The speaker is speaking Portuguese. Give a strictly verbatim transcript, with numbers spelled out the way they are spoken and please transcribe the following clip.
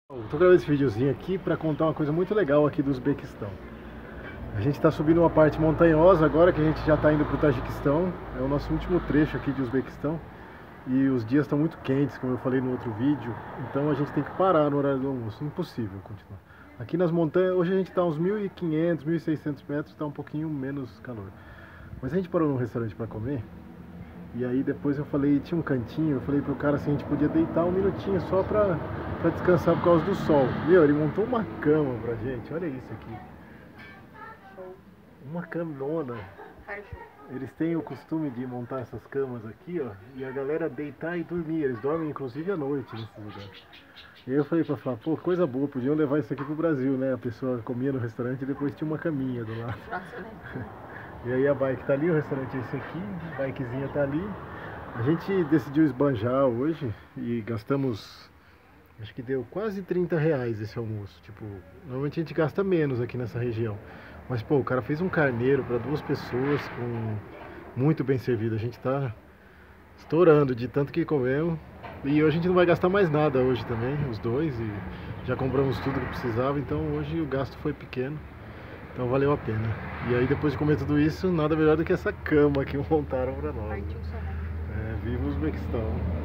Estou gravando esse videozinho aqui para contar uma coisa muito legal aqui do Uzbequistão. A gente está subindo uma parte montanhosa agora que a gente já está indo para o Tajiquistão. É o nosso último trecho aqui de Uzbequistão. E os dias estão muito quentes, como eu falei no outro vídeo. Então a gente tem que parar no horário do almoço. Impossível continuar. Aqui nas montanhas, hoje a gente está uns mil e quinhentos, mil e seiscentos metros, está um pouquinho menos calor. Mas a gente parou num restaurante para comer. E aí depois eu falei, tinha um cantinho, eu falei pro cara se a gente podia deitar um minutinho só pra, pra descansar por causa do sol. Meu, ele montou uma cama pra gente, olha isso aqui. Uma camona. Eles têm o costume de montar essas camas aqui, ó, e a galera deitar e dormir. Eles dormem inclusive à noite nesses lugares. E aí eu falei pra falar, pô, coisa boa, podiam levar isso aqui pro Brasil, né? A pessoa comia no restaurante e depois tinha uma caminha do lado. E aí a bike tá ali, o restaurante é esse aqui, a bikezinha tá ali. A gente decidiu esbanjar hoje e gastamos, acho que deu quase trinta reais esse almoço. Tipo, normalmente a gente gasta menos aqui nessa região. Mas pô, o cara fez um carneiro para duas pessoas, com muito bem servido. A gente tá estourando de tanto que comemos. E hoje a gente não vai gastar mais nada hoje também, os dois. E já compramos tudo que precisava, então hoje o gasto foi pequeno. Então valeu a pena. E aí depois de comer tudo isso, nada melhor do que essa cama que montaram pra nós. Né? É, viva o Uzbequistão.